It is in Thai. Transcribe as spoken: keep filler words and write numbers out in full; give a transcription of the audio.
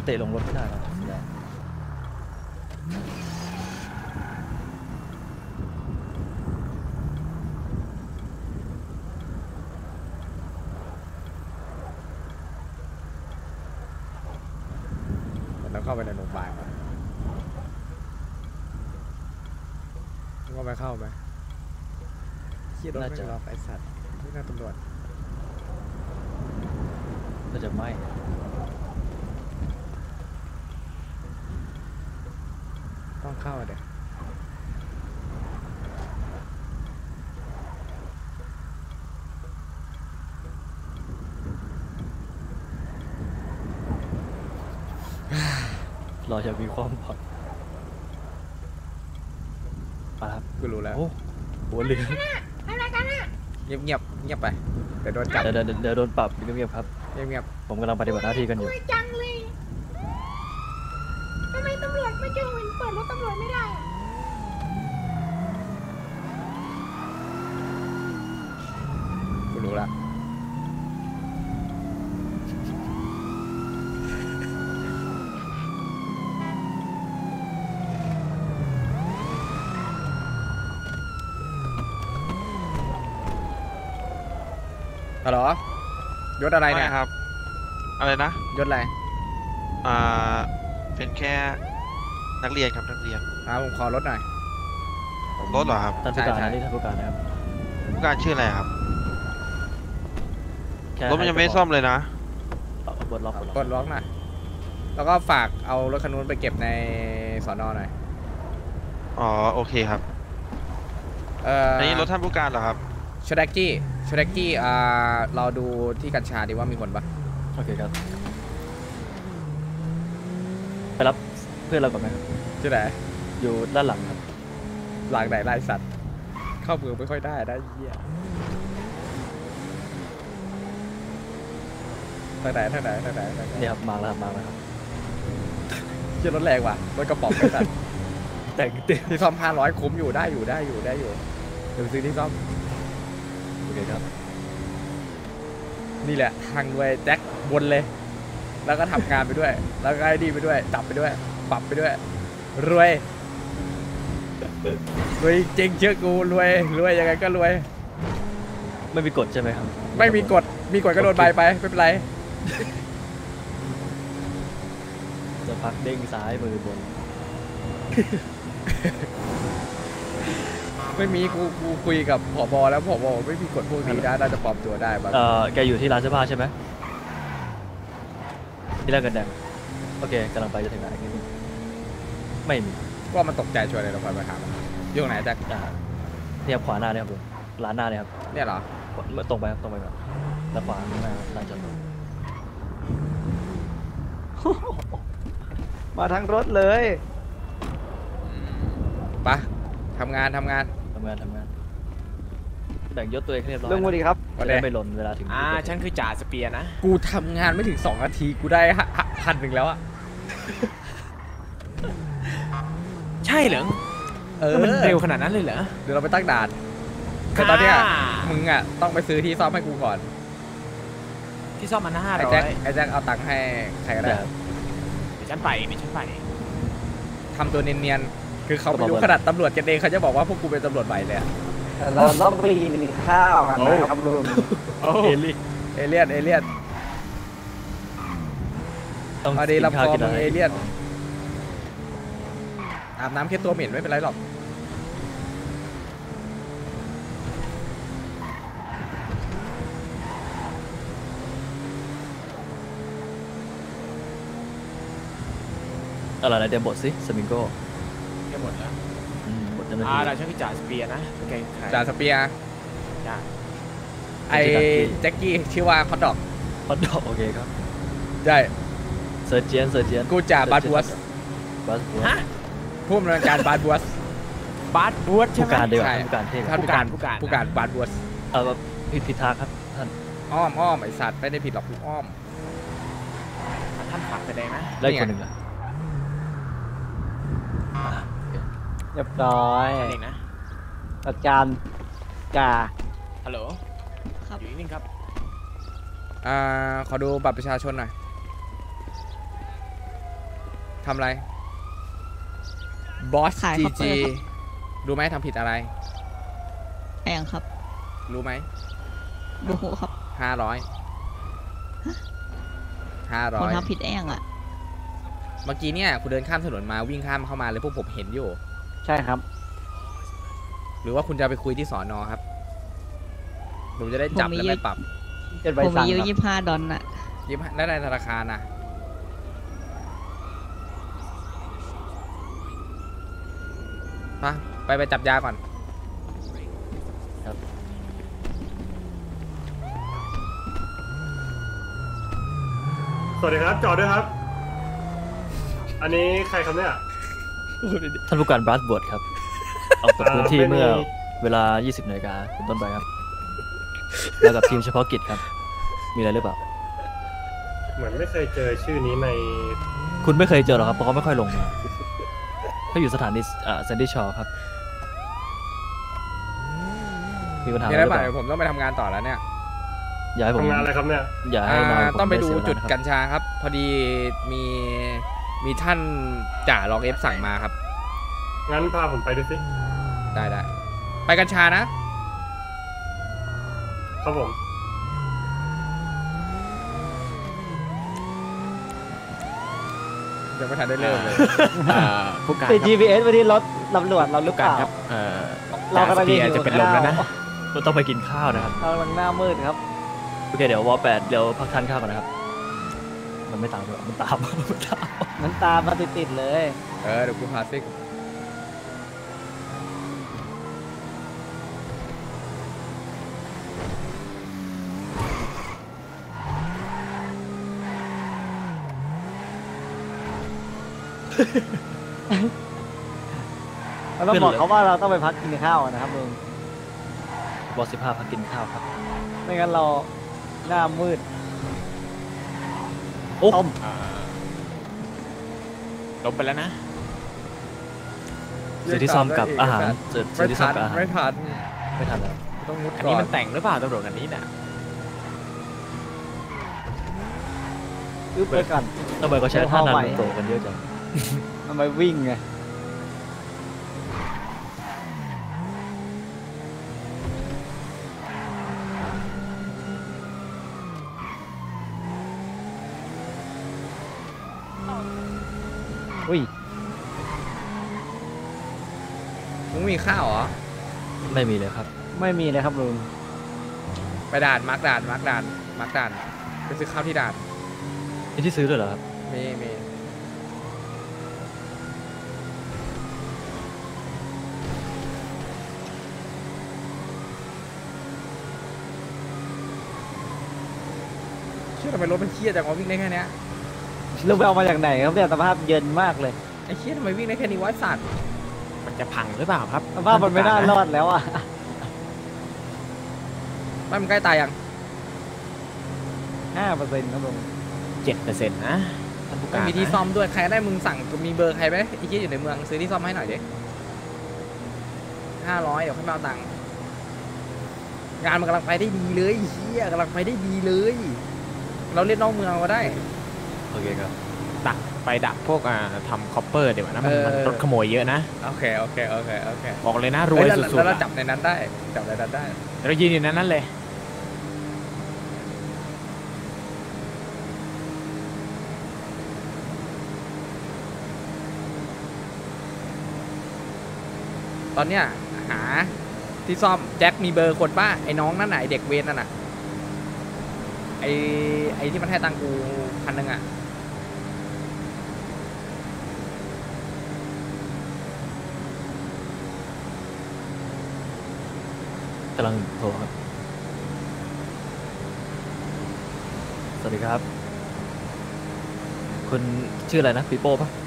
เตะลงรถไม่ได้นะมันต้องเข้าไปในโรงพยาบาลก่อนว่าไปเข้าไหมขี่รถไม่รอไอ้สัตว์ที่หน้าตำรวจน่าจะไม่ต้องเข้าเดี๋ยวเราจะมีความผ่อนปครับกูรู้แล้วโอ้หัวเหลืองอะไรกันอ่ะเงียบเงียบเงียบไปเดี๋ยวโดนจับเดี๋ยวเดี๋ยวโดนปรับเงียบๆครับเงียบเงียบผมกำลังปฏิบัติหน้าที่กันอยู่จังเลยทำไมตำรวจไม่เจอเห็นเปิดรถตำรวจไม่ได้กูรู้แล้วฮัลโหลยศอะไรเนี่ยครับอะไรนะยศอะไรอ่าเป็นแค่นักเรียนครับนักเรียนอ่าผมขอรถหน่อยรถเหรอครับท่านผู้การนะนี่ท่านผู้การนะครับผู้การชื่ออะไรครับรถมันยังไม่ซ่อมเลยนะปลดล็อกปลดล็อกหน่อยแล้วก็ฝากเอารถคันนู้นไปเก็บในสอนอหน่อยอ๋อโอเคครับเอ่ออันนี้รถท่านผู้การเหรอครับชดักกี้ชดักกี้อ่าเราดูที่กัญชาดีว่ามีคนปะโอเคครับไปรับเพื่อนเราก่อนไหมครับที่ไหนอยู่ด้านหลังครับหลังไหนไล่สัตว์เข้าเมืองไม่ค่อยได้ได้เหี้ยทางไหนทางไหนทางไหนนี่ครับมาแล้วมาแล้วครับเชื่อรถแรงว่ะรถกระป๋องไอ้สัตว์แต่งเต็มที่ซ่อมห้าร้อยคุ้มอยู่ได้อยู่ได้อยู่ได้อยู่เดี๋ยวซื้อที่ซ่อมโอเคครับนี่แหละทางรวยแจ็คบนเลยแล้วก็ทำงานไปด้วยแล้วก็ไอ้ดีไปด้วยจับไปด้วยปรับไปด้วยรวยรวยจริงเชื่อกูรวยรวยยังไงก็รวยไม่มีกฎใช่ไหมครับไม่มีกฎมีกฎก็โดนใบไปไม่เป็นไรจะพักเด้งซ้ายมือบนไม่มีกูกูคุยกับผบแล้วผบไม่มีกฎพวกนี้ได้น่าจะปลอมตัวได้บ้างเออแกอยู่ที่ร้านเสื้อผ้าใช่ไหมที่ร้านกันแดงโอเคกำลังไปจะถึงไหนนิดนึงไม่มีก็มันตกใจช่วยเลยเราคอยไปหามันอยู่ไหนแจ็คเนี่ยขวาหน้าเนี่ยครับร้านหน้าเนี่ยครับเนี่ยเหรอตรงไปครับตรงไปก่อนแล้วขวาหน้าร้านจอดรถมาทั้งรถเลยปะทำงานทำงานทำงานทำงานแบ่งยศตัวเองเรียบร้อยเรื่องมือดีครับจะได้ไม่หล่นเวลาถึงอ่าฉันคือจ่าสเปียร์นะกูทำงานไม่ถึงสองนาทีกูได้พันหนึ่งแล้วอะใช่เหรอเออมันเร็วขนาดนั้นเลยเหรอเดี๋ยวเราไปตั้งด่านแต่ตอนเนี้ยมึงอะต้องไปซื้อที่ซ่อมให้กูก่อนที่ซ่อมมันห้าร้อยไอ้แจ็คไอ้แจ็คเอาตังค์ให้ใครก็ได้เดี๋ยวฉันไปเดี๋ยวฉันไปทำตัวเนียนๆคือเขาไม่รู้ขนาดตำรวจกันเองเขาจะบอกว่าพวกกูเป็นตำรวจใหม่เลยเราต้องไปกินข้าวกันนะครับลุงเอเลี่ยนเอเลี่ยนเอเลี่ยนเอาดีลำคอมึงเอเลี่ยนอาบน้ำแค่ตัวเหม็นไม่เป็นไรหรอกอะไรนะเดี๋ยวบทสิสมิงโก้แค่หมดแล้วบทจะไม่อ่าเราใช้คือจ่าสเปียร์นะโอเคจ่าสเปียร์จ่าไอ้แจ็คกี้ชื่อว่าฮอตดอกฮอตดอกโอเคครับได้เซอร์เจียนเซอร์เจียนกูจ่าบาร์บัวสบาร์บัวสผู้อำนวยการบาร์บัวสบาร์บัวสใช่ไหมผู้การเดียวผู้การเท่ผู้การผู้การผู้การบาร์บัวสเออผิดผิดทางครับท่านอ้อมอ้อมไอสัตว์ไม่ได้ผิดหรอกผู้อ้อมท่านขับแสดงนะได้คนหนึ่งละเรียบร้อยเองนะอาจารย์จ่าฮัลโหลอยู่นิ่งครับอ่าขอดูบัตรประชาชนหน่อยทำอะไรบอสขายจีคอปเปอจีร์ครับรู้ไหมทำผิดอะไรแองครับรู้ไหมดูโหครับห้าร้อยห้าร้ผอมยทำผิดแองอ่ะเมื่อกี้เนี่ยคุณเดินข้ามถนนมาวิ่งข้ามเข้ามาเลยพวกผมเห็นอยู่ใช่ครับหรือว่าคุณจะไปคุยที่สอนอครับ ผมจะได้จับผมมีและเยไม่อะปรับเป็นใบผมสั่มีงเยอะครับยี่สิบห้าดอลน่ะยิ้มได้ในธนาคารนะไปไปไปจับยาก่อนสวัสดีครับ จอดด้วยครับ อันนี้ใครครับเนี่ยท่านผู้การบรัสบวดครับ ออกจากพื้นที่อ่าไม่มีเมื่อเวลา ยี่สิบ นาฬิกาเป็นต้นไปครับ แล้วกับทีมเฉพาะกิจครับ มีอะไรหรือเปล่าเหมือนไม่เคยเจอชื่อนี้ในคุณไม่เคยเจอหรอครับ เพราะเขาไม่ค่อยลงมาเขาอยู่สถานีอ่าแซนดี้ชอร์ครับ มีปัญหาอะเดี๋ไรยวหนะรือเปบ่ายล่าผมต้องไปทำงานต่อแล้วเนี่ยอย่าให้ผมทำงานอะไรครับเนี่ยอย่าให้นอนอ่าผมต้องไปดูเสียเวลาจุดนะครับกัญชาครับ พอดีมีมีท่านจ่ารองเอฟสั่งมาครับงั้นพาผมไปด้วยสิได้ได้ไปกัญชานะครับผมยังไม่ทันได้เริ่มเลยผู้การติดครับจี พี เอส ไว้ที่รถตำรวจเราหรือผู้เปการล่าครับเอ่อเรากำลังจ่จะสปีอยู่อาจจะเป็นลมแล้วนะเราต้องไปกินข้าวนะครับเรากำลังหน้ามืดครับโอเค เดี๋ยววอลแปดเดี๋ยวพักทานข้าวก่อนนะครับ มันไม่ตามด้วยมันตาม มันตามมันตามมาติดๆเลยเออเดี๋ยวกูพาซิกเราต้องบอกเขาว่าเราต้องไปพักกินข้าวนะครับลุงวอลสิบห้าพักกินข้าวครับไม่งั้นเราหน้ามืดโอ้ต้มเอ่อลบไปแล้วนะซื้อที่ซ่อมกับอาหารซื้อซื้ไม่อที่ซ่อทัมนกับอาหารไม่ทันไม่ทันแล้วต้องมุดอันก่นี้อมัน นแต่งหรือเปล่าตำรวจคันนี้น่ะอึ๊บไปก่อนทำไมก็ใช้ท่านาเข้าใหม่รูโตะกันเยอะจังทำไมวิ่งไงอุ้ยมึงมีข้าวเหรอไม่มีเลยครับไม่มีเลยครับลุงไปด่านมาร์กด่านมาร์กด่านมาร์กด่านไปซื้อข้าวที่ด่านมีที่ซื้อด้วยเหรอครับมีมีเชื่อทำไมรถมันเครียดจังวะวิ่งได้แค่เนี้ยลุงไปเอามาจากไหนครับเนี่ยสภาพเย็นมากเลยไอ้เชี่ยทำไมวิ่งได้แค่นี้วะไอ้สัตว์มันจะพังหรือเปล่าครับสภาพมันไม่น่ารอดแล้วอ่ะไม่มันใกล้ตายยังห้าเปอร์เซ็นต์ครับลุงเจ็ดเปอร์เซ็นต์นะท่านผู้ไม่การมีที่นะซ่อมด้วยใครได้มึงสั่งมีเบอร์ใครไหมไอ้เชี่ยอยู่ในเมืองซื้อที่ซ่อมให้หน่อยดิห้าร้อยเดี๋ยวค่อยมาเอาตังค์งานมันกำลังไปได้ดีเลยไอ้เชี่ยกำลังไปได้ดีเลย เราเล่นนอกเมืองก็ได้โอเคครับดักไปดักพวกอ่าทำคอปเปอร์เดี๋ยวนะมันเออมันรถขโมยเยอะนะโอเคโอเคโอเคโอเคบอกเลยนะรวยเอ้แล้วสุดแล้วๆเราอะจับในนั้นได้จับในนั้นได้เดี๋ยวเรายืนอยู่ในนั้นเลยตอนเนี้ยหาที่ซ่อมแจ็คมีเบอร์คนป้าไอ้น้องนั่นไหนะไอ้เด็กเวรนั่นน่ะไอ้ไอ้ที่มันให้ตังกูพันหนึ่งอ่ะกำลังโทรครับ สวัสดีครับ คุณชื่ออะไรนะปีโป้ปะ